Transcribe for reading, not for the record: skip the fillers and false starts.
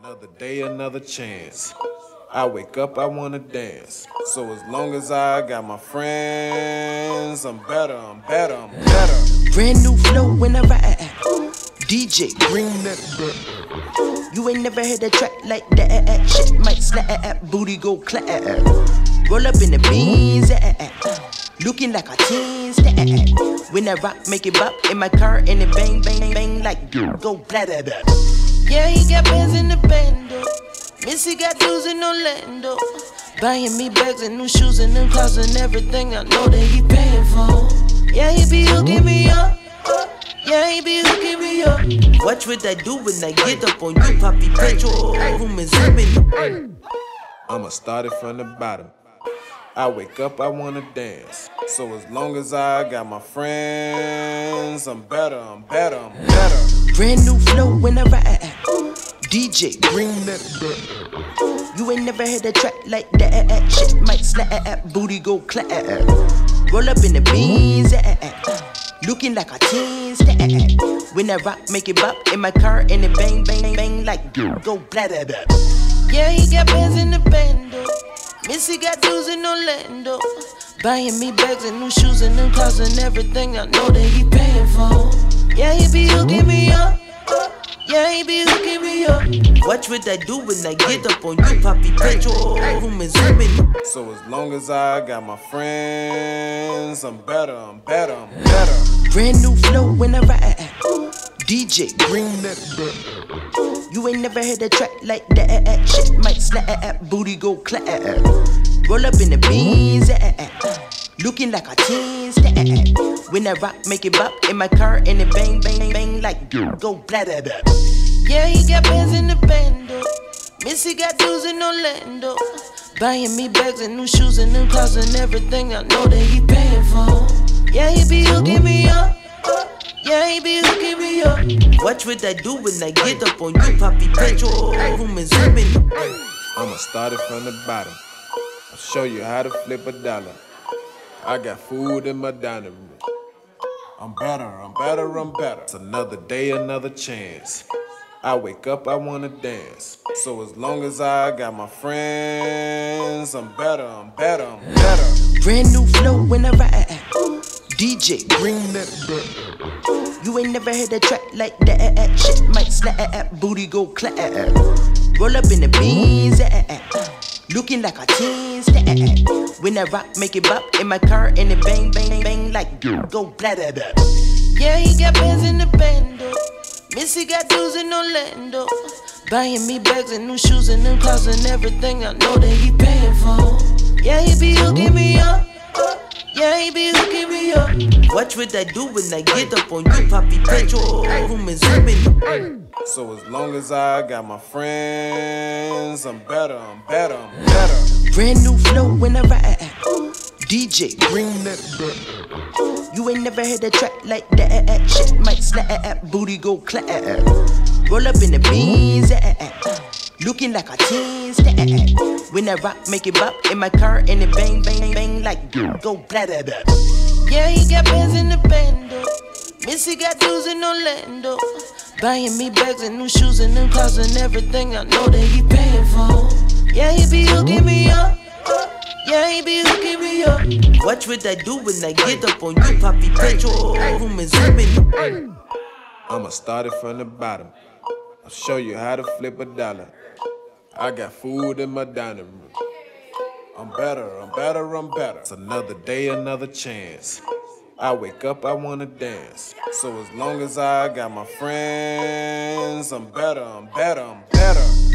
Another day, another chance. I wake up, I wanna dance. So as long as I got my friends, I'm better, I'm better, I'm better. Brand new flow when I ride. DJ, bring that back. You ain't never heard a track like that. Shit might slap, booty go clap. Roll up in the beans, looking like a teen stat. When I rock, make it bop in my car, and it bang, bang, bang like go blah, blah, blah. Yeah, he got bands in the bando. Missy got dudes in Orlando. Buying me bags and new shoes and new clothes and everything I know that he paying for. Yeah, he be hooking me up. Yeah, he be hooking me up. Watch what I do when I get up on you, Poppy Petro. Room is zipping. I'ma start it from the bottom. I wake up, I wanna dance. So as long as I got my friends, I'm better, I'm better, I'm better. Brand new flow when I ride. DJ, bring that back. You ain't never heard a track like that. Shit might slap, booty go clap. Roll up in the beans, looking like a teen stat. When I rock, make it bop in my car, and it bang, bang, bang like go blah, blah, blah. Yeah, he got bands in the bando. Missy got dudes in Orlando. Buying me bags and new shoes and new clothes and everything I know that he paying for. Yeah, he be hooking me up. Yeah, he be hooking me up. Watch what I do when I get up on you, Poppy Petro. Room is zipping. So as long as I got my friends, I'm better, I'm better, I'm better. Brand new flow when I ride. DJ, bring that back. You ain't never heard a track like that. Shit might slap, booty go clap. Roll up in the beans, looking like a teen stat. When I rock, make it bop in my car, and it bang, bang, bang like go blah, blah, blah. Yeah, he got bands in the bando. Missy got dudes in Orlando. Buying me bags and new shoes and new clothes and everything I know that he paying for. Yeah, he be hooking me up. Yeah, he be hooking me up. Watch what I do when I get up on you, Poppy Petro. Room is zipping. I'ma start it from the bottom. I'll show you how to flip a dollar. I got food in my dining room. I'm better, I'm better, I'm better. It's another day, another chance. I wake up, I wanna dance. So as long as I got my friends, I'm better, I'm better, I'm better. Brand new flow when I ride. DJ, bring that back. You ain't never heard a track like that. Shit might slap, booty go clap. Roll up in the beans, looking like a teen stat. When I rock, make it bop in my car, and it bang, bang, bang like go blah, blah, blah. Yeah, he got bands in the bando. Missy got dudes in Orlando. Buying me bags and new shoes and new clothes and everything I know that he paying for. Yeah, he be hooking me up. Yeah, he be hooking me up. Watch what I do when I get up on you, Poppy Petro. Room is zipping. So as long as I got my friends, I'm better, I'm better, I'm better. Brand new flow when I ride. DJ, bring that back. You ain't never heard a track like that. Shit might slap, booty go clap. Roll up in the beans, looking like a teen stat. When I rock, make it bop in my car, and it bang, bang, bang like go blah, blah, blah. Yeah, he got bands in the bando. Missy got dudes in Orlando. Buying me bags and new shoes and new clothes and everything I know that he paying for. Yeah, he be hooking me up. Yeah, he be hooking me up. Watch what I do when I get up on you, Poppy Petro. Room is zipping. I'ma start it from the bottom. I'll show you how to flip a dollar. I got food in my dining room. I'm better, I'm better, I'm better. It's another day, another chance. I wake up, I wanna dance. So as long as I got my friends, I'm better, I'm better, I'm better.